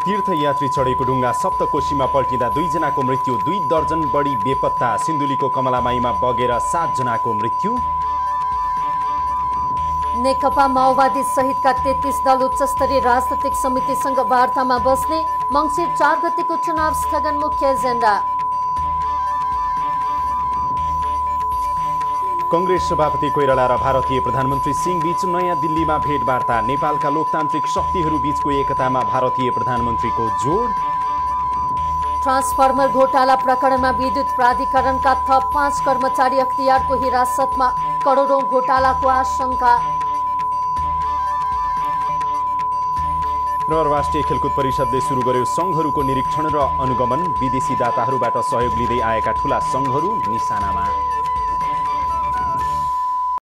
तीर्थयात्री चढेको डुङ्गा सप्तकोशीमा पल्टिँदा 2 जनाको मृत्यु, 2 दर्जन बढी बेपत्ता। सिन्धुलीको कमलामाईमा बगेर 7 जनाको मृत्यु। नेकपा माओवादी सहितका 33 दल उच्चस्तरीय राजनैतिक समितिसँग वार्तामा बस्ने। मङ्सिर 4 गतेको चुनाव स्थगन मुख्य एजेन्डा। कांग्रेस सभापति कोइराला र भारतीय प्रधानमन्त्री सिंह बीच नयाँ दिल्लीमा भेटवार्ता। नेपालका लोकतान्त्रिक शक्तिहरू बीचको एकतामा भारतीय प्रधानमन्त्रीको जोड। ट्रान्सफर्मर घोटाला प्रकरणमा विद्युत प्राधिकरणका थप 5 कर्मचारी अख्तियारको हिरासतमा। करोडौं घोटालाको आशंका। र राष्ट्रिय खेलकुद परिषदले सुरु गर्यो संघहरूको निरीक्षण र अनुगमन। विदेशी दाताहरूबाट सहयोग लिँदै आएका ठूला संघहरू निशानामा।